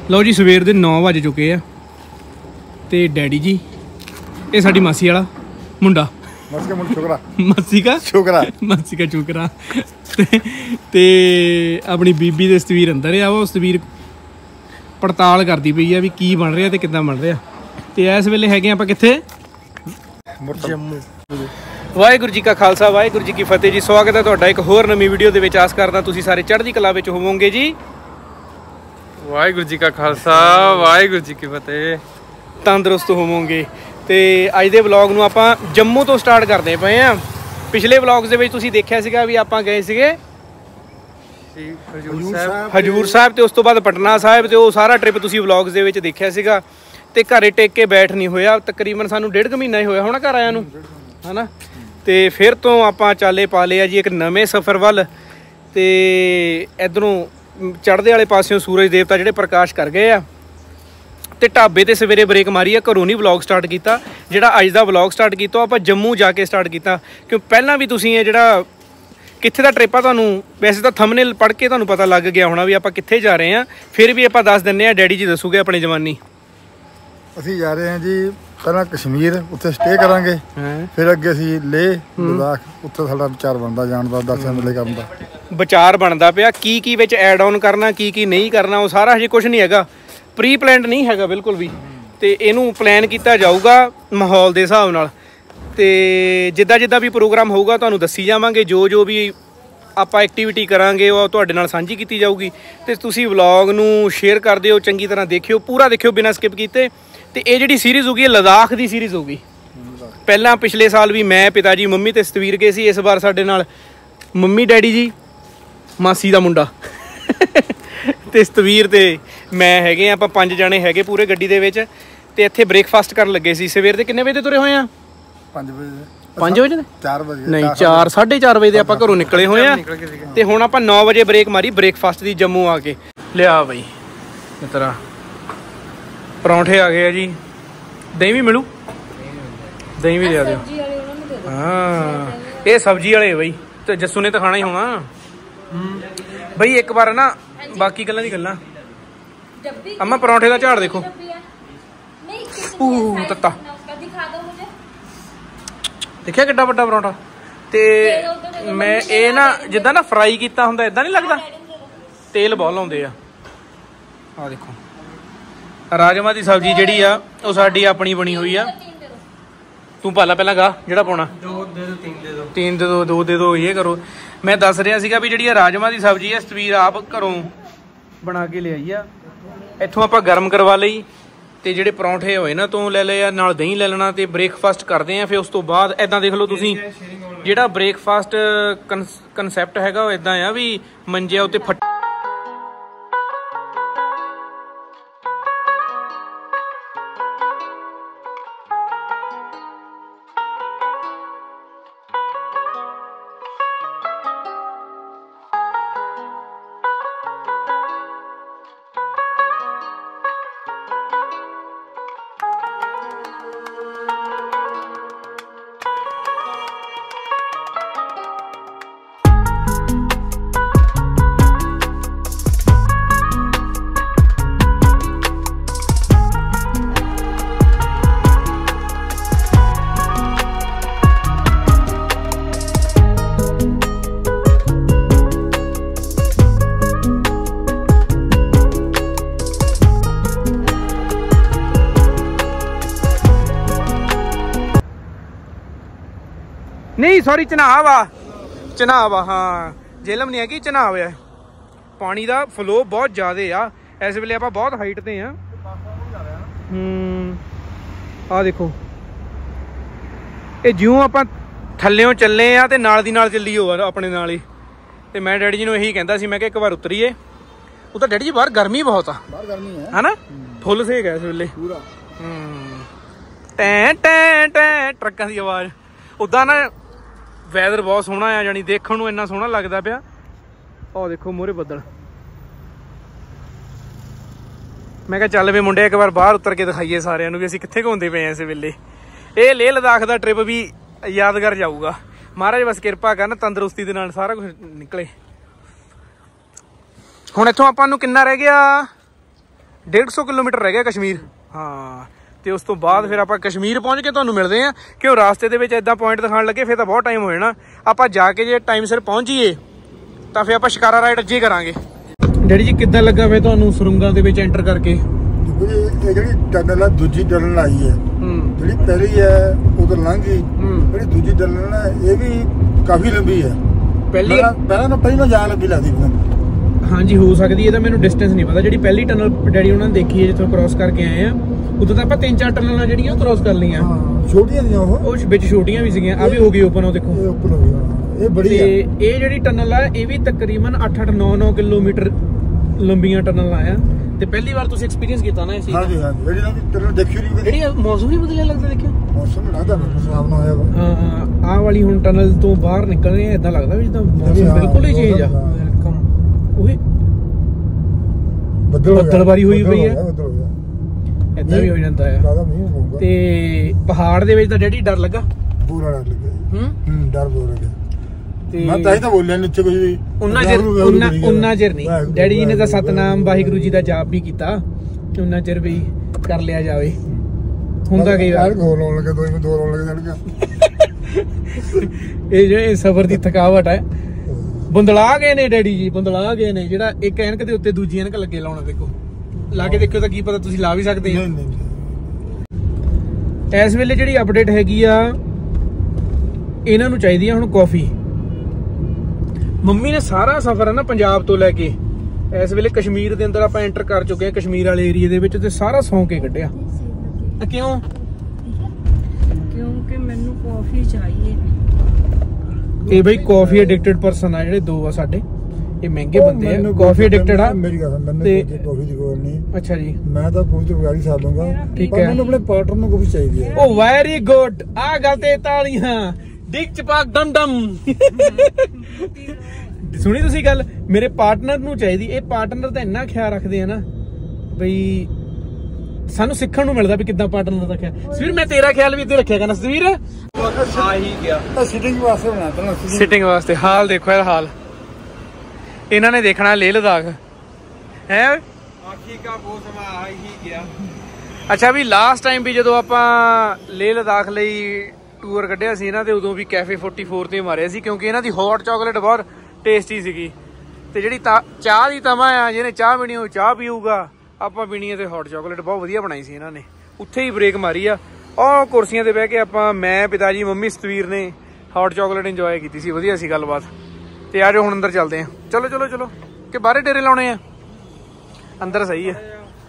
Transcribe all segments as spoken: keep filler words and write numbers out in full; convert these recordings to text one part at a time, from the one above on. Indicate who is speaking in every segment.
Speaker 1: लो जी सवेर के नौ बज चुके हैं तो डैडी जी ये साडी मासी वाला मुंडा मासी का छोकरा मासी का छोकरा ते अपनी बीबी दे सतवीर अंदर है वो सतवीर पड़ताल करती पई है भी की बन रहा तो किद्दां बन रहा तो इस वेले हैगे आपां कित्थे जम्मू। वाहिगुरू जी का खालसा वाहिगुरू जी की फतेह जी। स्वागत है तुहाडा एक होर नवीं वीडियो दे विच। आस करदा तुसीं सारे चढ़दी कला विच होवोगे जी।
Speaker 2: वाहिगुरू जी का खालसा वाहिगुरू जी की फतेह।
Speaker 1: तंदुरुस्त होवोगे। तो अज दे व्लॉग नूं आपां जम्मू तो स्टार्ट करदे पए आ। पिछले व्लॉग्स दे विच तुसीं देखिआ सीगा भी आपां गए सीगे हजूर साहब तो उस तो बाद पटना साहब तो सारा ट्रिप तुसीं व्लॉग्स दे विच देखिआ सीगा। ते घरे टेक के बैठ नहीं होया। तकरीबन सानूं डेढ़ क महीना ही होया होना घर आया नूं है ना। तो फिर तो आपां चाले पा लिया जी एक नवे सफ़र वल। तो इधरों चढ़दे वाले पासियों सूरज देवता जिहड़े प्रकाश कर गए आ ते ढाबे ते सवेरे ब्रेक मारी है। घरों नहीं व्लॉग स्टार्ट किया। जिहड़ा अज दा व्लॉग स्टार्ट किया आपां जम्मू जाके स्टार्ट किया क्यों पहलां भी तुसीं जिहड़ा कित्थे दा ट्रिप आ तुहानूं वैसे तो थंबनेल पढ़ के तुहानूं पता लग गया होना भी आपां कित्थे जा रहे हैं। फिर भी आपां दस दिंदे आ डैडी जी दसूगे अपनी जवानी।
Speaker 3: ਅਸੀਂ ਜਾ ਰਹੇ ਹਾਂ ਜੀ ਪਹਿਲਾਂ ਕਸ਼ਮੀਰ ਉੱਥੇ ਸਟੇ ਕਰਾਂਗੇ ਫਿਰ ਅੱਗੇ ਅਸੀਂ ਲੇਹ ਲਦਾਖ ਉੱਥੇ ਸਾਡਾ ਵਿਚਾਰ ਬਣਦਾ ਜਾਣ ਦਾ ਦਰਸ਼ਨ ਮੇਲੇ ਕਰਨ ਦਾ
Speaker 1: ਵਿਚਾਰ ਬਣਦਾ ਪਿਆ ਕੀ ਕੀ ਵਿੱਚ ਐਡ ਆਨ ਕਰਨਾ ਕੀ ਕੀ ਨਹੀਂ ਕਰਨਾ ਉਹ ਸਾਰਾ ਹਜੇ ਕੁਝ ਨਹੀਂ ਹੈਗਾ। ਪ੍ਰੀ ਪਲਾਨਡ ਨਹੀਂ ਹੈਗਾ ਬਿਲਕੁਲ ਵੀ। ਤੇ ਇਹਨੂੰ ਪਲਾਨ ਕੀਤਾ ਜਾਊਗਾ ਮਾਹੌਲ ਦੇ ਹਿਸਾਬ ਨਾਲ ਤੇ ਜਿੱਦਾਂ ਜਿੱਦਾਂ ਵੀ ਪ੍ਰੋਗਰਾਮ ਹੋਊਗਾ ਤੁਹਾਨੂੰ ਦੱਸੀ ਜਾਵਾਂਗੇ। ਜੋ ਜੋ ਵੀ ਆਪਾਂ ਐਕਟੀਵਿਟੀ ਕਰਾਂਗੇ ਉਹ ਤੁਹਾਡੇ ਨਾਲ ਸਾਂਝੀ ਕੀਤੀ ਜਾਊਗੀ ਤੇ ਤੁਸੀਂ ਵਲੌਗ ਨੂੰ ਸ਼ੇਅਰ ਕਰ ਦਿਓ ਚੰਗੀ ਤਰ੍ਹਾਂ ਦੇਖਿਓ ਪੂਰਾ ਦੇਖਿਓ ਬਿਨਾਂ ਸਕਿਪ ਕੀਤੇ। ਤੇ ਇਹ ਜਿਹੜੀ ਸੀਰੀਜ਼ ਹੋਗੀ ਲਦਾਖ ਦੀ ਸੀਰੀਜ਼ ਹੋਗੀ। ਪਹਿਲਾਂ ਪਿਛਲੇ ਸਾਲ ਵੀ ਮੈਂ ਪਿਤਾ ਜੀ ਮੰਮੀ ਤੇ ਸਤਵੀਰ ਗਏ ਸੀ। ਇਸ ਵਾਰ ਸਾਡੇ ਨਾਲ ਮੰਮੀ ਡੈਡੀ ਜੀ ਮਾਸੀ ਦਾ ਮੁੰਡਾ ਤੇ ਸਤਵੀਰ ਤੇ ਮੈਂ ਹੈਗੇ ਆਪਾਂ ਪੰਜ ਜਣੇ ਹੈਗੇ ਪੂਰੇ ਗੱਡੀ ਦੇ ਵਿੱਚ। ਤੇ ਇੱਥੇ ਬ੍ਰੇਕਫਾਸਟ ਕਰਨ ਲੱਗੇ ਸੀ। ਸਵੇਰ ਦੇ ਕਿੰਨੇ ਵਜੇ ਤੁਰੇ ਹੋਏ ਆ?
Speaker 3: ਪੰਜ ਵਜੇ
Speaker 1: ਪੰਜ ਵਜੇ
Speaker 3: ਚਾਰ ਵਜੇ
Speaker 1: ਨਹੀਂ ਚਾਰ ਸਾਢੇ ਚਾਰ ਵਜੇ ਦੇ ਆਪਾਂ ਘਰੋਂ ਨਿਕਲੇ ਹੋਏ ਆ। ਤੇ ਹੁਣ ਆਪਾਂ ਨੌ ਵਜੇ ਬ੍ਰੇਕ ਮਾਰੀ ਬ੍ਰੇਕਫਾਸਟ ਦੀ ਜੰਮੂ ਆ ਕੇ। ਲਿਆ ਬਈ ਮਿੱਤਰਾ ਪਰੌਂਠੇ ਆ ਗਏ ਆ ਜੀ। ਦਹੀਂ ਵੀ ਮਿਲੂ? ਦਹੀਂ ਵੀ ਲਿਆ ਦਿਓ। ਹਾਂ ਇਹ ਸਬਜ਼ੀ ਵਾਲੇ ਬਈ ਤੇ ਜੱਸੂ ਨੇ ਤਾਂ ਖਾਣਾ ਹੀ ਹੋਣਾ ਬਈ। ਇੱਕ ਵਾਰ ਨਾ ਬਾਕੀ ਗੱਲਾਂ ਦੀ ਗੱਲਾਂ ਅੰਮਾ ਪਰੌਂਠੇ ਦਾ ਝਾੜ ਦੇਖੋ ਊ ਤੱਤਾ ਦੇਖਿਆ ਕਿੱਡਾ ਵੱਡਾ ਪਰੌਂਠਾ। ਤੇ ਮੈਂ ਇਹ ਨਾ ਜਿੱਦਾਂ ਨਾ ਫਰਾਈ ਕੀਤਾ ਹੁੰਦਾ ਏਦਾਂ ਨਹੀਂ ਲੱਗਦਾ। ਤੇਲ ਬਹੁਤ ਲਾਉਂਦੇ ਆ। ਆਹ ਦੇਖੋ ਰਾਜਮਾ ਦੀ ਸਬਜ਼ੀ ਜਿਹੜੀ ਆ ਉਹ ਸਾਡੀ ਆਪਣੀ ਬਣੀ ਹੋਈ ਆ। ਤੂੰ ਪਾਲਾ ਪਹਿਲਾਂ ਗਾ ਜਿਹੜਾ ਪਾਉਣਾ ਤਿੰਨ ਦੇ ਦੋ ਦੋ ਦੇ ਦੋ ਇਹ ਕਰੋ। ਮੈਂ ਦੱਸ ਰਿਹਾ ਸੀਗਾ ਵੀ ਜਿਹੜੀ ਆ ਰਾਜਮਾ ਦੀ ਸਬਜ਼ੀ ਆ ਸਤਵੀਰ ਆਪ ਘਰੋਂ ਬਣਾ ਕੇ ਲਿਆਈ ਆ। ਇੱਥੋਂ ਆਪਾਂ ਗਰਮ ਕਰਵਾ ਲਈ ਤੇ ਜਿਹੜੇ ਪਰੌਂਠੇ ਹੋਏ ਨਾ ਤੋਂ ਲੈ ਲਏ ਆ ਨਾਲ ਦਹੀਂ ਲੈ ਲੈਣਾ ਤੇ ਬ੍ਰੇਕਫਾਸਟ ਕਰਦੇ ਆ। ਫਿਰ ਉਸ ਤੋਂ ਬਾਅਦ ਏਦਾਂ ਦੇਖ ਲਓ ਤੁਸੀਂ ਜਿਹੜਾ ਬ੍ਰੇਕਫਾਸਟ ਕਨਸੈਪਟ ਹੈਗਾ ਉਹ ਏਦਾਂ ਆ ਵੀ ਮੰਜਿਆ ਉੱਤੇ ਫੱਟ नहीं सॉरी चनाव आ चनाव आ हाँ झेलम नहीं है कि चनाव है। पानी का फ्लो बहुत ज़्यादा आ। इस वेले आप बहुत हाइट ते हैं। आ देखो ये ज्यों आप थल्लों चले आ तो नाल दी नाल चली हो अपने नाल ही। तो मैं डैडी जी ने यही कहता सी मैं कि एक बार उतरीए। वो तो डैडी जी बाहर गर्मी बहुत आ
Speaker 3: बाहर गर्मी है
Speaker 1: है ना फुल सेक है इस वेले पूरा। टैं टैं टैं ट्रकों की आवाज़ उदा ना वैदर बहुत सोहना आ जानी देखने को इन्ना सोहना लगता पिया। और देखो मोहरे बदल। मैं क्या चल वे मुंडे एक बार बाहर उतर के दिखाइए सारिਆਂ ਨੂੰ भी ਅਸੀਂ ਕਿੱਥੇ ਘੁੰਮਦੇ ਪਏ ਆ इस वेले। ਇਹ ਲੇਹ ਲਦਾਖ ਦਾ ट्रिप भी यादगार जाऊगा। महाराज बस किरपा करन तंदुरुस्ती दे नाल सारा कुछ निकले। हुण इत्थों आपां नूं किन्ना रह गया डेढ़ सौ किलोमीटर रह गया कश्मीर। हाँ ਤੇ ਉਸ ਤੋਂ ਬਾਅਦ ਫਿਰ ਆਪਾਂ ਕਸ਼ਮੀਰ ਪਹੁੰਚ ਕੇ ਤੁਹਾਨੂੰ ਮਿਲਦੇ ਆ ਕਿਉਂ ਰਾਸਤੇ ਦੇ ਵਿੱਚ ਇਦਾਂ ਪੁਆਇੰਟ ਦਿਖਾਉਣ ਲੱਗੇ ਫਿਰ ਤਾਂ ਬਹੁਤ ਟਾਈਮ ਹੋ ਜਾਣਾ। ਆਪਾਂ ਜਾ ਕੇ ਜੇ ਟਾਈਮ ਸਿਰ ਪਹੁੰਚੀਏ ਤਾਂ ਫਿਰ ਆਪਾਂ ਸ਼ਿਕਾਰਾ ਰਾਈਡ ਅੱਜੇ ਕਰਾਂਗੇ। ਡੈਡੀ ਜੀ ਕਿੱਦਾਂ ਲੱਗਾ ਵੇ ਤੁਹਾਨੂੰ ਸੁਰੰਗਾਂ ਦੇ ਵਿੱਚ ਐਂਟਰ ਕਰਕੇ?
Speaker 3: ਇਹ ਜਿਹੜੀ ਟਨਲ ਆ ਦੂਜੀ ਟਨਲ ਆਈ ਹੈ, ਜਿਹੜੀ ਪਹਿਲੀ ਹੈ ਉਧਰ ਲੰਘ ਗਈ, ਜਿਹੜੀ ਦੂਜੀ ਟਨਲ ਹੈ ਇਹ ਵੀ ਕਾਫੀ ਲੰਬੀ ਹੈ। ਪਹਿਲੀ ਪਹਿਲਾਂ ਨਾ ਪਹਿਲਾਂ ਜਾ ਲੰਬੀ ਲੱਗਦੀ ਮੈਨੂੰ।
Speaker 1: ਹਾਂਜੀ ਹੋ ਸਕਦੀ, ਇਹਦਾ ਮੈਨੂੰ ਡਿਸਟੈਂਸ ਨਹੀਂ ਪਤਾ। ਜਿਹੜੀ ਪਹਿਲੀ ਟਨਲ ਡੈਡੀ ਉਹਨਾਂ ਨੇ ਦੇਖੀ ਹੈ ਜਿੱਥੋਂ ਕ੍ਰਾਸ ਕਰਕੇ ਆਏ ਆ, ਉਦੋਂ ਤਾਂ ਆਪਾਂ ਤਿੰਨ ਚਾਰ ਟਨਲਾਂ ਜਿਹੜੀਆਂ ਉਹ ਕ੍ਰਾਸ ਕਰ ਲਈਆਂ।
Speaker 3: ਛੋਟੀਆਂ ਦੀਆਂ ਉਹ
Speaker 1: ਉਹ ਵਿੱਚ ਛੋਟੀਆਂ ਵੀ ਸੀਗੀਆਂ, ਆ ਵੀ ਹੋ ਗਈ ਓਪਨ। ਉਹ ਦੇਖੋ
Speaker 3: ਇਹ ਓਪਨ ਹੋ ਗਈ, ਇਹ ਬੜੀ ਹੈ।
Speaker 1: ਇਹ ਜਿਹੜੀ ਟਨਲ ਆ ਇਹ ਵੀ ਤਕਰੀਬਨ ਅੱਠ ਅੱਠ ਨੌ ਨੌ ਕਿਲੋਮੀਟਰ ਲੰਬੀਆਂ ਟਨਲਾਂ ਆ। ਤੇ ਪਹਿਲੀ ਵਾਰ ਤੁਸੀਂ ਐਕਸਪੀਰੀਅੰਸ ਕੀਤਾ ਨਾ ਇਹ ਚੀਜ਼?
Speaker 3: ਹਾਂਜੀ ਹਾਂਜੀ, ਜਿਹੜੀ ਨਾ ਟਨਲ ਦੇਖੀ ਨਹੀਂ,
Speaker 1: ਜਿਹੜੀ ਮੌਸਮ ਵੀ ਬਦਲਿਆ ਲੱਗਦਾ। ਦੇਖਿਓ
Speaker 3: ਮੌਸਮ ਲੱਗਦਾ ਖਰਾਬ ਨਾ ਹੋਇਆ ਵਾ।
Speaker 1: ਹਾਂ ਆਹ ਵਾਲੀ ਹੁਣ ਟਨਲ ਤੋਂ ਬਾਹਰ ਨਿਕਲ ਰਹੇ ਆ, ਇਦਾਂ ਲੱਗਦਾ ਵੀ ਜਿੱਦਾਂ ਮੌਸਮ ਬਿਲਕੁਲ ਹੀ ਚੇਂਜ ਆ। ਉਹੀ ਬੱਦਲਬਾਰੀ ਹੋਈ ਪਈ ਹੈ, ਏਦਾਂ ਵੀ ਹੋ ਜਾਂਦਾ ਆ। ਤੇ ਪਹਾੜ ਦੇ ਵਿੱਚ ਤਾਂ ਡੈਡੀ ਡਰ ਲੱਗਾ?
Speaker 3: ਪੂਰਾ ਡਰ ਲੱਗਾ। ਹੂੰ ਡਰ ਬਹੁਤ ਲੱਗਾ।
Speaker 1: ਤੇ
Speaker 3: ਮੈਂ ਤਾਂ ਹੀ ਤਾਂ ਬੋਲਿਆ ਨੀਚੇ ਕੁਝ ਵੀ
Speaker 1: ਉਹਨਾਂ ਚਿਰ ਉਹਨਾਂ ਉਹਨਾਂ ਚਿਰ ਨਹੀਂ। ਡੈਡੀ ਜੀ ਨੇ ਤਾਂ ਸਤਨਾਮ ਵਾਹਿਗੁਰੂ ਜੀ ਦਾ ਜਾਪ ਵੀ ਕੀਤਾ, ਉਹਨਾਂ ਚਿਰ ਵੀ ਕਰ ਲਿਆ ਜਾਵੇ। ਹੁੰਦਾ ਕਈ ਵਾਰ
Speaker 3: ਗੋਲ ਲਾਉਣ ਲੱਗੇ, ਦੋ ਦੋ ਲਾਉਣ ਲੱਗੇ ਜਾਣਗਾ।
Speaker 1: ਇਹ ਜਿਹੜੇ ਸਫ਼ਰ ਦੀ ਥਕਾਵਟ ਹੈ। ਬੰਦਲਾ ਗਏ ਨੇ ਡੈਡੀ ਜੀ, ਬੰਦਲਾ ਗਏ ਨੇ। ਜਿਹੜਾ ਇੱਕ ਐਨਕ ਦੇ ਉੱਤੇ ਦੂਜੀ ਐਨਕ ਲੱਗੇ ਲਾਉਣਾ, ਦੇਖੋ ਲਾ ਕੇ ਦੇਖਿਓ ਤਾਂ ਕੀ ਪਤਾ ਤੁਸੀਂ ਲਾ ਵੀ ਸਕਦੇ ਆ। ਇਸ ਵੇਲੇ ਜਿਹੜੀ ਅਪਡੇਟ ਹੈਗੀ ਆ, ਇਹਨਾਂ ਨੂੰ ਚਾਹੀਦੀ ਆ ਹੁਣ ਕਾਫੀ। ਮੰਮੀ ਨੇ ਸਾਰਾ ਸਫ਼ਰ ਹੈ ਨਾ ਪੰਜਾਬ ਤੋਂ ਲੈ ਕੇ ਇਸ ਵੇਲੇ ਕਸ਼ਮੀਰ ਦੇ ਅੰਦਰ ਆਪਾਂ ਐਂਟਰ ਕਰ ਚੁੱਕੇ ਆ, ਕਸ਼ਮੀਰ ਵਾਲੇ ਏਰੀਏ ਦੇ ਵਿੱਚ, ਤੇ ਸਾਰਾ ਸੌਂ ਕੇ ਕੱਢਿਆ। ਕਿਉਂ?
Speaker 4: ਕਿਉਂਕਿ ਮੈਨੂੰ ਕਾਫੀ ਚਾਹੀਏ।
Speaker 1: ਇਹ ਬਈ ਕਾਫੀ ਐਡਿਕਟਡ ਪਰਸਨ ਆ ਜਿਹੜੇ ਦੋ ਆ ਸਾਡੇ, ਇਹ ਮਹਿੰਗੇ ਬੰਦੇ ਆ, ਕਾਫੀ ਐਡਿਕਟਡ ਆ।
Speaker 3: ਮੇਰੀ ਗੱਲ ਮੈਨੂੰ ਕਾਫੀ ਦੀ ਲੋੜ ਨਹੀਂ।
Speaker 1: ਅੱਛਾ ਜੀ,
Speaker 3: ਮੈਂ ਤਾਂ ਪੂਰੀ ਤਿਆਰੀ ਸਾਲ ਲੂੰਗਾ।
Speaker 1: ਠੀਕ ਹੈ,
Speaker 3: ਮੈਨੂੰ ਆਪਣੇ ਪਾਰਟਨਰ ਨੂੰ ਕਾਫੀ ਚਾਹੀਦੀ ਹੈ।
Speaker 1: ਉਹ ਵੈਰੀ ਗੁੱਡ। ਆ ਗੱਲ ਤੇ ਤਾਲੀਆਂ ਡਿਕ ਚਪਾਕ ਡਮ ਡਮ। ਸੁਣੀ ਤੁਸੀਂ ਗੱਲ? ਮੇਰੇ ਪਾਰਟਨਰ ਨੂੰ ਚਾਹੀਦੀ। ਇਹ ਪਾਰਟਨਰ ਤਾਂ ਇੰਨਾ ਖਿਆਲ ਰੱਖਦੇ ਆ ਨਾ ਬਈ ਸਾਨੂੰ ਸਿੱਖਣ ਨੂੰ ਮਿਲਦਾ ਵੀ ਕਿੱਦਾਂ ਪਾਰਟਨਰ ਦਾ ਖਿਆਲ। ਸਵੀਰ ਮੈਂ ਤੇਰਾ ਖਿਆਲ ਵੀ ਇੱਥੇ ਰੱਖਿਆ ਕਰਨਾ। ਸਵੀਰ ਆ ਹੀ ਗਿਆ
Speaker 3: ਸਿਟਿੰਗ ਵਾਸਤੇ ਬਣਾਤਾ,
Speaker 1: ਸਿਟਿੰਗ ਵਾਸਤੇ। ਹਾਲ ਦੇਖੋ ਯਾਰ, ਹਾਲ ਇਹਨਾਂ ਨੇ ਦੇਖਣਾ ਲੇਹ ਲਦਾਖ ਹੈ। ਆਖੀ ਕਾ ਮੌਸਮ ਆ ਹੀ ਗਿਆ। ਅੱਛਾ ਵੀ ਲਾਸਟ ਟਾਈਮ ਵੀ ਜਦੋਂ ਆਪਾਂ ਲੇਹ ਲਦਾਖ ਲਈ ਟੂਰ ਕੱਢਿਆ ਸੀ ਨਾ, ਤੇ ਉਦੋਂ ਵੀ ਕੈਫੇ ਚੌਂਤਾਲੀ ਤੇ ਮਾਰਿਆ ਸੀ, ਕਿਉਂਕਿ ਇਹਨਾਂ ਦੀ ਹੌਟ ਚਾਕਲੇਟ ਬਹੁਤ ਟੇਸਟੀ ਸੀਗੀ। ਤੇ ਜਿਹੜੀ ਚਾਹ ਦੀ ਤਮਾ ਆ, ਜਿਹਨੇ ਚਾਹ ਪੀਣੀ ਉਹ ਚਾਹ ਪੀਊਗਾ, ਆਪਾਂ ਪੀਣੀ ਹੈ ਤੇ ਹੌਟ ਚਾਕਲੇਟ ਬਹੁਤ ਵਧੀਆ ਬਣਾਈ ਸੀ ਇਹਨਾਂ ਨੇ। ਉੱਥੇ ਹੀ ਬ੍ਰੇਕ ਮਾਰੀ ਆ। ਉਹ ਕੁਰਸੀਆਂ ਤੇ ਬਹਿ ਕੇ ਆਪਾਂ, ਮੈਂ, ਪਿਤਾ ਜੀ, ਮੰਮੀ, ਸਤਵੀਰ ਨੇ ਹੌਟ ਚਾਕਲੇਟ ਇੰਜੋਏ ਕੀਤੀ ਸੀ। ਵਧੀਆ ਸੀ ਗੱਲਬਾਤ। ਤੇ ਆ ਜਾਓ ਹੁਣ ਅੰਦਰ ਚੱਲਦੇ ਆ। ਚਲੋ ਚਲੋ ਚਲੋ, ਕਿ ਬਾਹਰੇ ਡੇਰੇ ਲਾਉਣੇ ਆ? ਅੰਦਰ ਸਹੀ ਹੈ।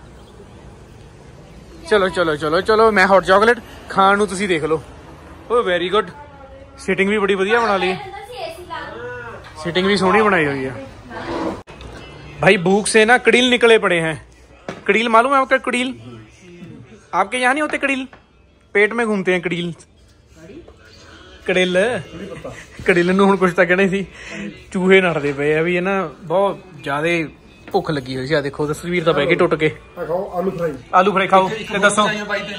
Speaker 1: ਚਲੋ ਚਲੋ ਚਲੋ ਚਲੋ। ਮੈਂ ਹੌਟ ਚਾਕਲੇਟ ਖਾਣ ਨੂੰ ਤੁਸੀਂ ਦੇਖ ਲਓ। Oh very good. ਸਿਟਿੰਗ ਵੀ ਬੜੀ ਵਧੀਆ ਬਣਾ ਲਈ, सिटिंग भी सोहनी बनाई हुई है। भाई भूख से ना कड़ील निकले पड़े हैं। कड़ील मालूम है आपका? कड़ील आपके यहाँ नहीं होते? कड़ील पेट में घूमते हैं। कड़ील कड़िल कड़िल नूं हुण कुछ तां कहणे सी, चूहे नड़दे पे आ भी है ना। बहुत ज़्यादा भुख लगी हुई सी। आ देखो तस्वीर तां पै गई टुट के।
Speaker 3: आलू फ्राई
Speaker 1: आलू फ्राई खाओ ते दसो।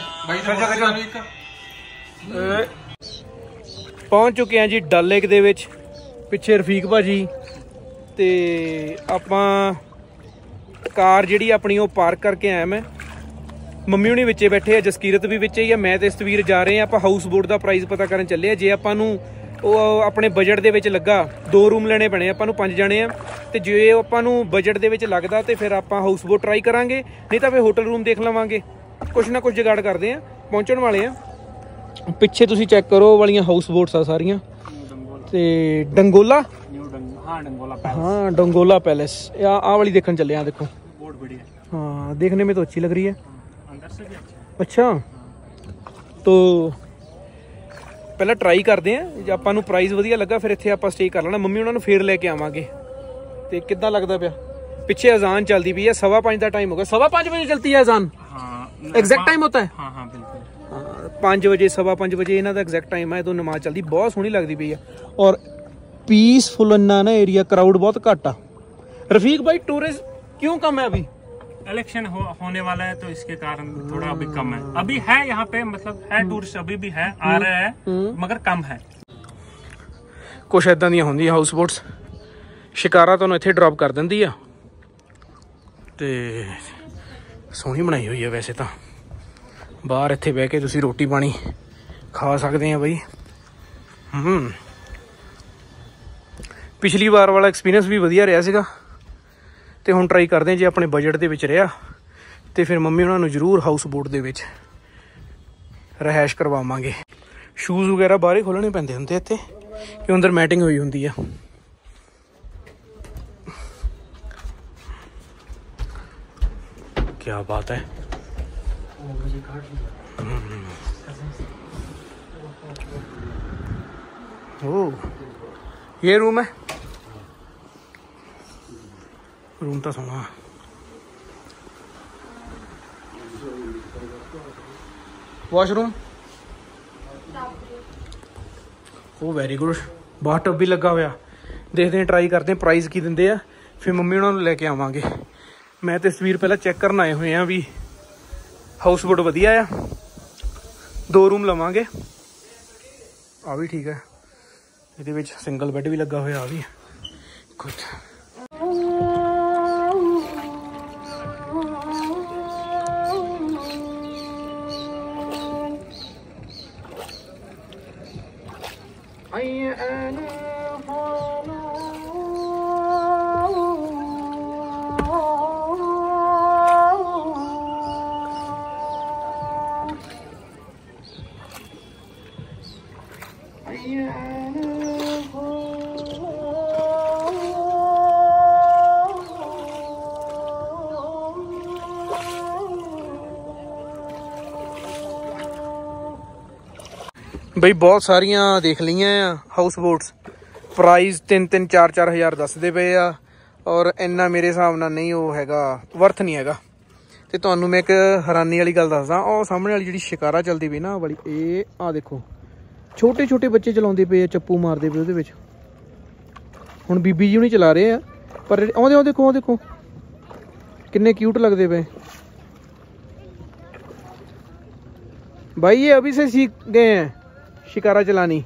Speaker 1: पहुंच चुके हैं जी डल लेक दे विच। ਪਿੱਛੇ ਰਫੀਕ ਭਾਜੀ ਤੇ ਆਪਾਂ ਕਾਰ ਜਿਹੜੀ ਆਪਣੀ ਉਹ ਪਾਰਕ ਕਰਕੇ ਆਇਆ। ਮੈਂ ਮੰਮੀ ਹੁਣੀ ਵਿੱਚੇ ਬੈਠੇ ਆ, ਜਸਕੀਰਤ ਵੀ ਵਿੱਚੇ ਹੀ ਆ, ਮੈਂ ਤੇ ਸਤਵੀਰ ਜਾ ਰਹੇ ਆ। ਆਪਾਂ ਹਾਊਸ ਬੋਟ ਦਾ ਪ੍ਰਾਈਸ ਪਤਾ ਕਰਨ ਚੱਲੇ ਆ। ਜੇ ਆਪਾਂ ਨੂੰ ਉਹ ਆਪਣੇ ਬਜਟ ਦੇ ਵਿੱਚ ਲੱਗਾ, ਦੋ ਰੂਮ ਲੈਣੇ ਪੈਣੇ ਆਪਾਂ ਨੂੰ, ਪੰਜ ਜਣੇ ਆ। ਤੇ ਜੇ ਆਪਾਂ ਨੂੰ ਬਜਟ ਦੇ ਵਿੱਚ ਲੱਗਦਾ ਤੇ ਫਿਰ ਆਪਾਂ ਹਾਊਸ ਬੋਟ ਟਰਾਈ ਕਰਾਂਗੇ, ਨਹੀਂ ਤਾਂ ਫਿਰ ਹੋਟਲ ਰੂਮ ਦੇਖ ਲਵਾਂਗੇ। ਕੁਛ ਨਾ ਕੁਛ ਜੁਗਾੜ ਕਰਦੇ ਆ। ਪਹੁੰਚਣ ਵਾਲੇ ਆ। ਪਿੱਛੇ ਤੁਸੀਂ ਚੈੱਕ ਕਰੋ, ਉਹ ਵਾਲੀਆਂ ਹਾਊਸ ਬੋਟਸ ਆ ਸਾਰੀਆਂ। ਤੇ ਡੰਗੋਲਾ, हाँ डंगोला पैलेस। आ वाली देखने चले हैं। देखो बहुत बढ़िया। हाँ देखने में तो अच्छी लग रही है, अंदर से भी अच्छा। अच्छा तो पहले ट्राई करते हैं। जे आपां नूं प्राइस वधिया लगा फिर इत्थे आपां स्टे कर लेना। मम्मी उन्हां नूं फिर लेके आवांगे। ते किद्दां लगदा पिया? पिछे अजान चलती पई है, सवा पाँच का टाइम होगा। सवा पाँच बजे चलती है अजान? एग्जैक्ट टाइम होता है? हाँ हाँ बिल्कुल। पाँच बजे सवा पाँच बजे इन्हां दा एग्जैक्ट टाइम है। तो नमाज चलती बहुत सोहनी लगती पई है और पीसफुल इन्ना ना एरिया। क्राउड बहुत घट आ। रफीक भाई टूरिस्ट क्यों कम है अभी?
Speaker 5: इलेक्शन हो, होने वाला है तो इसके कारण थोड़ा अभी कम है। अभी है यहाँ पे, मतलब है टूरिस्ट अभी भी है, आ रहे हैं मगर कम है।
Speaker 1: कुछ इदां ਦੀਆਂ ਹੁੰਦੀਆਂ ਹਾਊਸ ਬੋਟਸ। ਸ਼ਿਕਾਰਾ ਤੁਹਾਨੂੰ ਇੱਥੇ ਡ੍ਰੌਪ ਕਰ ਦਿੰਦੀ ਆ ਤੇ ਸੋਹਣੀ ਬਣਾਈ ਹੋਈ ਹੈ ਵੈਸੇ ਤਾਂ। ਬਾਹਰ ਇੱਥੇ ਬਹਿ ਕੇ ਤੁਸੀਂ ਰੋਟੀ ਪਾਣੀ ਖਾ ਸਕਦੇ ਆ ਬਈ। ਹੂੰ ਪਿਛਲੀ ਵਾਰ ਵਾਲਾ ਐਕਸਪੀਰੀਅੰਸ ਵੀ ਵਧੀਆ ਰਿਹਾ ਸੀਗਾ, ਤੇ ਹੁਣ ਟਰਾਈ ਕਰਦੇ ਜੇ ਆਪਣੇ ਬਜਟ ਦੇ ਵਿੱਚ ਰਿਹਾ ਤੇ ਫਿਰ ਮੰਮੀ ਉਹਨਾਂ ਨੂੰ ਜ਼ਰੂਰ ਹਾਊਸ ਬੋਟ ਦੇ ਵਿੱਚ ਰਿਹਾਇਸ਼ ਕਰਵਾਵਾਂਗੇ। ਸ਼ੂਜ਼ ਵਗੈਰਾ ਬਾਹਰ ਹੀ ਖੋਲ੍ਹਣੇ ਪੈਂਦੇ ਹੁੰਦੇ ਇੱਥੇ, ਕਿ ਅੰਦਰ ਮੈਟਿੰਗ ਹੋਈ ਹੁੰਦੀ ਆ। क्या बात है। ओ ये रूम है, रूम तो सोना। Washroom oh very good. Bath tub भी लगा हुआ। देखते हैं, ट्राई करते हैं प्राइस की दिंदे आ, फिर मम्मी उन्होंने लेके आवांगे। मैं तस्वीर पहले चेक करन आए हुए हैं भी हाउस बोट वधिया आ। दो रूम लवांगे, आ भी ठीक है। ਇਹਦੇ ਵਿੱਚ ਸਿੰਗਲ ਬੈੱਡ ਵੀ ਲੱਗਾ ਹੋਇਆ, ਆ ਵੀ ਗੁੱਡ। ਬਈ ਬਹੁਤ ਸਾਰੀਆਂ ਦੇਖ ਲਈਆਂ ਆ ਹਾਊਸ ਬੋਟਸ। ਪ੍ਰਾਈਸ ਤਿੰਨ ਤਿੰਨ ਚਾਰ ਚਾਰ ਹਜ਼ਾਰ ਦੱਸਦੇ ਪਏ ਆ, ਔਰ ਇੰਨਾ ਮੇਰੇ ਹਿਸਾਬ ਨਾਲ ਨਹੀਂ ਉਹ ਹੈਗਾ, ਵਰਥ ਨਹੀਂ ਹੈਗਾ। ਤੇ ਤੁਹਾਨੂੰ ਮੈਂ ਇੱਕ ਹੈਰਾਨੀ ਵਾਲੀ ਗੱਲ ਦੱਸਦਾ, ਉਹ ਸਾਹਮਣੇ ਵਾਲੀ ਜਿਹੜੀ ਸ਼ਿਕਾਰਾ ਚੱਲਦੀ ਪਈ ਨਾ ਵਾਲੀ, ਇਹ ਆ ਦੇਖੋ ਛੋਟੇ ਛੋਟੇ ਬੱਚੇ ਚਲਾਉਂਦੇ ਪਏ ਆ, ਚੱਪੂ ਮਾਰਦੇ ਪਏ ਉਹਦੇ ਵਿੱਚ। ਹੁਣ ਬੀਬੀ ਜੀ ਹੁਣੀ ਚਲਾ ਰਹੇ ਆ, ਪਰ ਆਉਂਦੇ ਉਹ ਦੇਖੋ, ਉਹ ਦੇਖੋ ਕਿੰਨੇ क्यूट लगते पे। भाई ये अभी से सीख गए हैं शिकारा चलानी।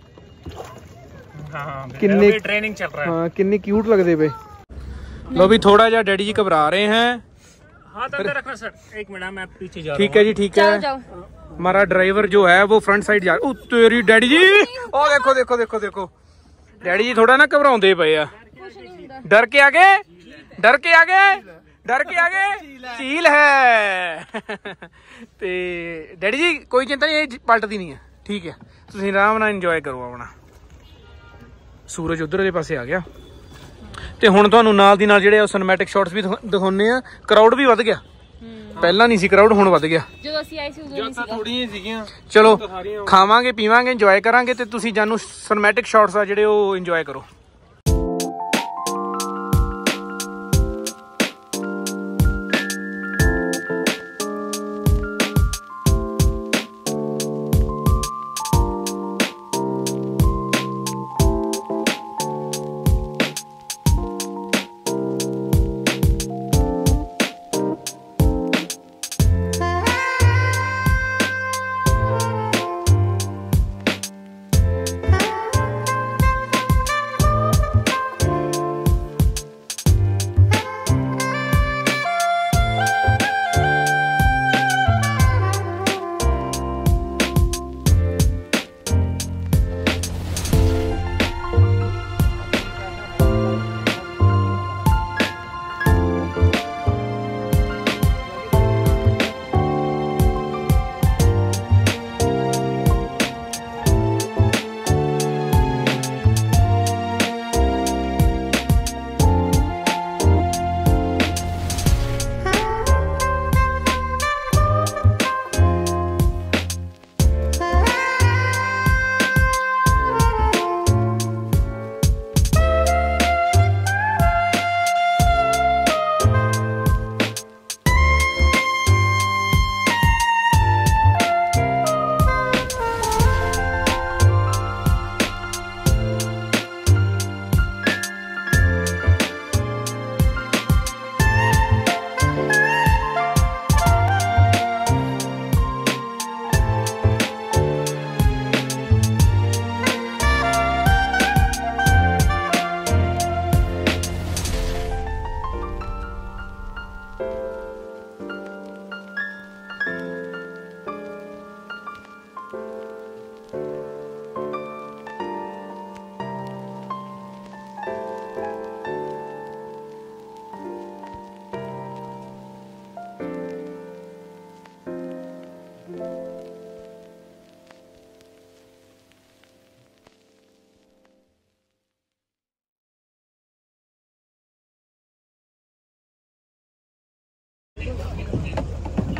Speaker 5: हाँ,
Speaker 1: किन्ने
Speaker 5: ट्रेनिंग चल रहा है।
Speaker 1: हाँ किन्ने क्यूट लगते पे। लो भी थोड़ा जा डैडी जी घबरा रहे हैं।
Speaker 5: हाथ अंदर रखना सर, एक मिनट मैं पीछे जा रहा हूं।
Speaker 1: ठीक है जी ठीक है। हमारा ड्राइवर जो है वो फ्रंट साइड जा, ओ तेरी डैडी जी, ओ देखो देखो देखो देखो डैडी जी थोड़ा ना घबराਉਂਦੇ ਪਏ ਆ। डर के आगे, डर के आगे, डर के आगे झील है। ਤੇ ਡੈਡੀ ਜੀ ਕੋਈ ਚਿੰਤਾ ਨਹੀਂ, ਇਹ ਪਲਟਦੀ ਨਹੀਂ ਹੈ, ਠੀਕ ਹੈ। ਤੁਸੀਂ ਆਰਾਮ ਨਾਲ ਇੰਜੋਏ ਕਰੋ ਆਪਣਾ। ਸੂਰਜ ਉਧਰ ਦੇ ਪਾਸੇ ਆ ਗਿਆ। ਤੇ ਹੁਣ ਤੁਹਾਨੂੰ ਨਾਲ ਦੀ ਨਾਲ ਜਿਹੜੇ ਉਹ ਸਿਨੇਮੈਟਿਕ ਸ਼ਾਟਸ ਵੀ ਦਿਖਾਉਣੇ ਆ। ਕਰਾਊਡ ਵੀ ਵੱਧ ਗਿਆ, ਪਹਿਲਾਂ ਨਹੀਂ ਸੀ ਕਰਾਊਡ, ਹੁਣ ਵੱਧ ਗਿਆ।
Speaker 2: ਜਦੋਂ ਅਸੀਂ ਆਏ ਸੀ ਉਦੋਂ ਨਹੀਂ ਸੀਗਾ, ਥੋੜੀਆਂ ਸੀਗੀਆਂ।
Speaker 1: ਚਲੋ ਖਾਵਾਂਗੇ ਪੀਵਾਂਗੇ ਇੰਜੋਏ ਕਰਾਂਗੇ, ਤੇ ਤੁਸੀਂ ਜਾਨੂੰ ਸਿਨੇਮੈਟਿਕ ਸ਼ਾਟਸ ਆ ਜਿਹੜੇ ਉਹ ਇੰਜੋਏ ਕਰੋ।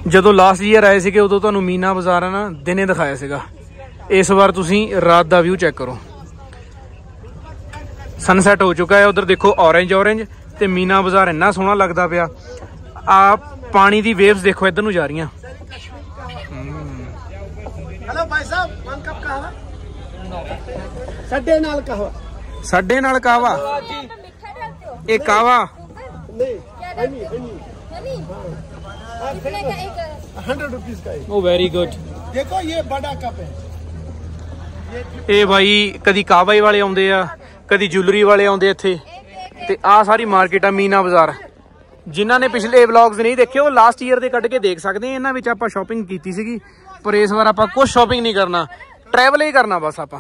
Speaker 1: ਜਦੋਂ ਲਾਸਟ ਈਅਰ ਆਏ ਸੀਗੇ ਉਦੋਂ ਤੁਹਾਨੂੰ ਮੀਨਾ ਬਾਜ਼ਾਰ ਨਾ ਦਿਨੇ ਦਿਖਾਇਆ ਸੀਗਾ। ਇਸ ਵਾਰ ਤੁਸੀਂ ਰਾਤ ਦਾ ਵਿਊ ਚੈੱਕ ਕਰੋ। ਸਨਸੈਟ ਹੋ ਚੁੱਕਾ ਹੈ। ਉਧਰ ਦੇਖੋ ਔਰੇਂਜ ਔਰੇਂਜ ਤੇ ਮੀਨਾ ਬਾਜ਼ਾਰ ਇੰਨਾ ਸੋਹਣਾ ਲੱਗਦਾ ਪਿਆ। ਆ ਪਾਣੀ ਦੀ ਵੇਵਸ ਦੇਖੋ ਇੱਧਰ ਨੂੰ ਜਾ ਰਹੀਆਂ।
Speaker 6: हेलो भाई साहब, वन कप कहवा सड्डे नाल कहवा
Speaker 1: ਸਾਡੇ ਨਾਲ ਕਾਵਾ ਇਹ ਕਾਵਾ
Speaker 6: नहीं हनी हनी हंड्रेड रुपीज का
Speaker 1: ਉਹ ਵੈਰੀ ਗੁੱਡ।
Speaker 6: देखो ये बड़ा कप है।
Speaker 1: ਇਹ ਬਾਈ ਕਦੀ ਕਾਵਾ ਵਾਲੇ ਆਉਂਦੇ ਆ, ਕਦੀ ਜੁਐਲਰੀ ਵਾਲੇ ਆਉਂਦੇ ਇੱਥੇ। ਤੇ ਆ ਸਾਰੀ ਮਾਰਕੀਟ ਆ ਮੀਨਾ ਬਾਜ਼ਾਰ। ਜਿਨ੍ਹਾਂ ਨੇ ਪਿਛਲੇ ਵਲੌਗਸ ਨਹੀਂ ਦੇਖੇ ਉਹ ਲਾਸਟ ਈਅਰ ਦੇ ਕੱਢ ਕੇ ਦੇਖ ਸਕਦੇ ਆ। ਇਹਨਾਂ ਵਿੱਚ ਆਪਾਂ ਸ਼ਾਪਿੰਗ ਕੀਤੀ ਸੀਗੀ, ਪਰ ਇਸ ਵਾਰ ਆਪਾਂ ਕੁਝ ਸ਼ਾਪਿੰਗ ਨਹੀਂ ਕਰਨਾ, ਟਰੈਵਲ ਹੀ ਕਰਨਾ ਬਸ ਆਪਾਂ।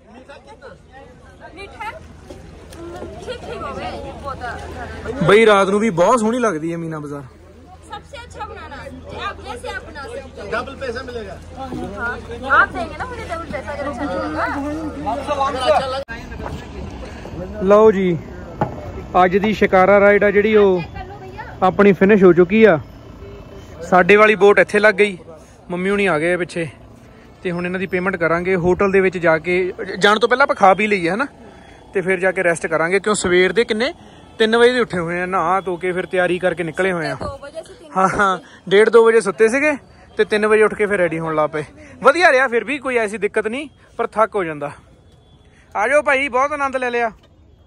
Speaker 1: ਬਈ ਰਾਤ ਨੂੰ ਵੀ ਬਹੁਤ ਸੋਹਣੀ ਲੱਗਦੀ ਹੈ ਮੀਨਾ ਬਾਜ਼ਾਰ।
Speaker 7: सबसे अच्छा बनाना आप जैसे आप बना सकते हो।
Speaker 6: डबल पैसा मिलेगा।
Speaker 7: हाँ, आप देंगे ना मुझे डबल पैसा अगर अच्छा लगेगा।
Speaker 1: ਲਓ ਜੀ, ਅੱਜ ਦੀ ਸ਼ਿਕਾਰਾ ਰਾਈਡ ਆ ਜਿਹੜੀ ਉਹ ਆਪਣੀ ਫਿਨਿਸ਼ ਹੋ ਚੁੱਕੀ ਆ। ਸਾਡੇ ਵਾਲੀ ਬੋਟ ਇੱਥੇ ਲੱਗ ਗਈ। ਮੰਮੀ ਹੁਣੀ ਆ ਗਏ ਪਿੱਛੇ ਤੇ ਹੁਣ ਇਹਨਾਂ ਦੀ ਪੇਮੈਂਟ ਕਰਾਂਗੇ। ਹੋਟਲ ਦੇ ਵਿੱਚ ਜਾ ਕੇ ਜਾਣ ਤੋਂ ਪਹਿਲਾਂ ਆਪਾਂ ਖਾ ਪੀ ਲਈਏ ਹਨਾ, ਤੇ ਫਿਰ ਜਾ ਕੇ ਰੈਸਟ ਕਰਾਂਗੇ। ਕਿਉਂ ਸਵੇਰ ਦੇ ਕਿੰਨੇ ਤਿੰਨ ਵਜੇ ਦੇ ਉੱਠੇ ਹੋਏ ਆ, ਨਹਾ ਧੋ ਕੇ ਫਿਰ ਤਿਆਰੀ ਕਰਕੇ ਨਿਕਲੇ ਹੋਏ ਆ। ਹਾਂ ਹਾਂ, ਡੇਢ ਦੋ ਵਜੇ ਸੁੱਤੇ ਸੀਗੇ ਤੇ ਤਿੰਨ ਵਜੇ ਉੱਠ ਕੇ ਫਿਰ ਰੈਡੀ ਹੋਣ ਲੱਗ ਪਏ। ਵਧੀਆ ਰਿਹਾ, ਫਿਰ ਵੀ ਕੋਈ ਐਸੀ ਦਿੱਕਤ ਨਹੀਂ, ਪਰ ਥੱਕ ਹੋ ਜਾਂਦਾ। ਆ ਜਾਓ ਭਾਈ, ਬਹੁਤ ਆਨੰਦ ਲੈ ਲਿਆ।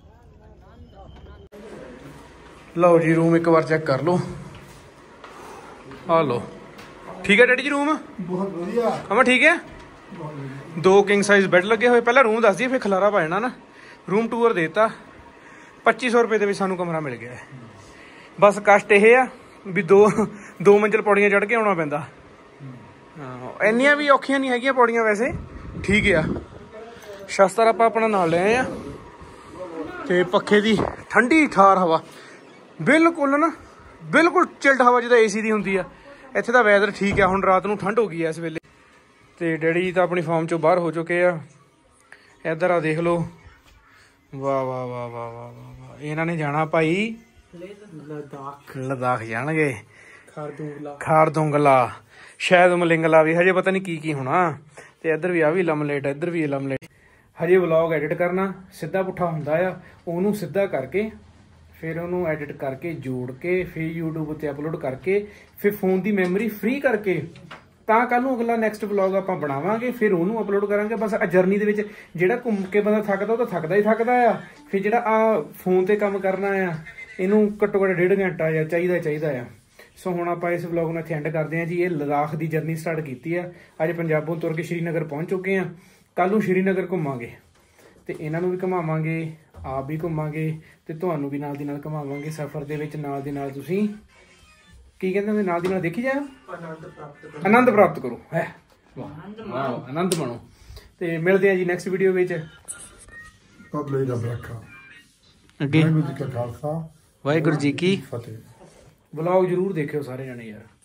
Speaker 1: ਲਓ ਜੀ, ਰੂਮ ਇੱਕ ਵਾਰ ਚੈੱਕ ਕਰ ਲਓ। ਆ ਲਓ, ਠੀਕ ਹੈ ਡੈਡੀ ਜੀ ਰੂਮ?
Speaker 3: ਬਹੁਤ ਵਧੀਆ।
Speaker 1: ਅਮਾ ਠੀਕ ਹੈ। ਦੋ ਕਿੰਗ ਸਾਈਜ਼ ਬੈੱਡ ਲੱਗੇ ਹੋਏ। ਪਹਿਲਾਂ ਰੂਮ ਦੱਸ ਦਈਏ, ਫਿਰ ਖਲਾਰਾ ਪਾ ਜਾਣਾ ਨਾ। ਰੂਮ ਟੂਰ ਦੇਤਾ, ਪੱਚੀ ਸੌ ਰੁਪਏ ਦੇ ਵਿੱਚ ਸਾਨੂੰ ਕਮਰਾ ਮਿਲ ਗਿਆ ਹੈ। ਬਸ ਕਸ਼ਟ ਇਹ ਆ ਵੀ ਦੋ ਦੋ ਮੰਜ਼ਿਲ ਪੌੜੀਆਂ ਚੜ੍ਹ ਕੇ ਆਉਣਾ ਪੈਂਦਾ। ਹਾਂ, ਇੰਨੀਆਂ ਵੀ ਔਖੀਆਂ ਨਹੀਂ ਹੈਗੀਆਂ ਪੌੜੀਆਂ, ਵੈਸੇ ਠੀਕ ਆ। ਸ਼ਸਤਰ ਆਪਾਂ ਆਪਣਾ ਨਾਲ ਲੈ ਆਏ ਆ ਤੇ ਪੱਖੇ ਦੀ ਠੰਡੀ ਠਾਰ ਹਵਾ, ਬਿਲਕੁਲ ਨਾ ਬਿਲਕੁਲ ਚਿਲਡ ਹਵਾ ਜਿੱਦਾਂ ਏਸੀ ਦੀ ਹੁੰਦੀ ਆ। ਇੱਥੇ ਦਾ ਵੈਦਰ ਠੀਕ ਆ। ਹੁਣ ਰਾਤ ਨੂੰ ਠੰਡ ਹੋ ਗਈ ਆ ਇਸ ਵੇਲੇ। ਤੇ ਡੈਡੀ ਤਾਂ ਆਪਣੀ ਫਾਰਮ ਚੋਂ ਬਾਹਰ ਹੋ ਚੁੱਕੇ ਆ। ਇੱਧਰ ਆ ਦੇਖ ਲਓ, ਵਾਹ ਵਾਹ ਵਾਹ ਵਾਹ ਵਾਹ ਵਾਹ। ਇਹਨਾਂ ਨੇ ਜਾਣਾ ਭਾਈ ਲਦਾਖ। ਲਦਾਖ ਜਾਣਗੇ। ਖਾਰਦੁੰਗਲਾ ਖਾਰਦੁੰਗਲਾ ਸ਼ਾਇਦ ਮਲਿੰਗਲਾ ਵੀ, ਹਜੇ ਪਤਾ ਨਹੀਂ ਕੀ ਕੀ ਹੋਣਾ। ਤੇ ਇੱਧਰ ਵੀ ਆ ਵੀ ਲਮਲੇਟ, ਇੱਧਰ ਵੀ ਲਮਲੇਟ। ਹਜੇ ਵਲੌਗ ਐਡਿਟ ਕਰਨਾ ਸਿੱਧਾ ਪੁੱਠਾ ਹੁੰਦਾ ਆ। ਉਹਨੂੰ ਸਿੱਧਾ ਕਰਕੇ ਫਿਰ ਉਹਨੂੰ ਐਡਿਟ ਕਰਕੇ ਜੋੜ ਕੇ ਫਿਰ ਯੂਟਿਊਬ ਉੱਤੇ ਅਪਲੋਡ ਕਰਕੇ ਫਿਰ ਫੋਨ ਦੀ ਮੈਮਰੀ ਫ੍ਰੀ ਕਰਕੇ ਤਾਂ ਕੱਲ ਨੂੰ ਅਗਲਾ ਨੈਕਸਟ ਵਲੌਗ ਆਪਾਂ ਬਣਾਵਾਂਗੇ, ਫਿਰ ਉਹਨੂੰ ਅਪਲੋਡ ਕਰਾਂਗੇ। ਬਸ ਆ ਜਰਨੀ ਦੇ ਵਿੱਚ ਜਿਹੜਾ ਘੁੰਮ ਕੇ ਬੰਦਾ ਥੱਕਦਾ ਉਹ ਤਾਂ ਥੱਕਦਾ ਹੀ ਥੱਕਦਾ ਆ। ਫਿਰ ਜਿਹੜਾ ਆ ਫੋਨ ਤੇ ਕੰਮ ਕਰਨਾ ਆ, ਇਹਨੂੰ ਘੱਟੋ ਘੱਟ ਡੇਢ ਘੰਟਾ ਜਾਂ ਚਾਹੀਦਾ ਚਾਹੀਦਾ ਆ। ਸੋ ਹੁਣ ਆਪਾਂ ਇਸ ਵਲੌਗ ਨੂੰ ਇੱਥੇ ਐਂਡ ਕਰਦੇ ਹਾਂ ਜੀ। ਇਹ ਲਦਾਖ ਦੀ ਜਰਨੀ ਸਟਾਰਟ ਕੀਤੀ ਆ। ਅੱਜ ਪੰਜਾਬੋਂ ਤੁਰ ਕੇ ਸ਼੍ਰੀਨਗਰ ਪਹੁੰਚ ਚੁੱਕੇ ਆ। ਕੱਲ ਨੂੰ ਸ਼੍ਰੀਨਗਰ ਘੁੰਮਾਂਗੇ ਤੇ ਇਹਨਾਂ ਨੂੰ ਵੀ ਘੁਮਾਵਾਂਗੇ, ਆਪ ਵੀ ਘੁੰਮਾਂਗੇ ਤੇ ਤੁਹਾਨੂੰ ਵੀ ਨਾਲ ਦੀ ਨਾਲ ਘੁਮਾਵਾਂਗੇ। ਸਫ਼ਰ ਦੇ ਵਿੱਚ ਨਾਲ ਦੀ ਨਾਲ ਤੁਸੀਂ ਕੀ ਕਹਿੰਦੇ ਹੁੰਦੇ, ਨਾਲ ਦੀ ਨਾਲ ਦੇਖੀ ਜਾਓ, ਆਨੰਦ ਪ੍ਰਾਪਤ ਕਰੋ। ਹੈ ਵਾਹ, ਆਨੰਦ ਮਾਣੋ। ਤੇ ਮਿਲਦੇ ਆ ਜੀ ਨੈਕਸਟ ਵੀਡੀਓ ਵਿੱਚ।
Speaker 3: ਪਬਲਿਕ ਦਾ ਬਰਕਾ
Speaker 1: ਅੱਗੇ
Speaker 3: ਵਾਹਿਗੁਰੂ ਜੀ ਕਾ ਖਾਲਸਾ,
Speaker 1: ਵਾਹਿਗੁਰੂ ਜੀ ਕੀ
Speaker 3: ਫਤਿਹ।
Speaker 1: ਵਲੌਗ ਜ਼ਰੂਰ ਦੇਖਿਓ ਸਾਰੇ ਜਣੇ ਯਾਰ।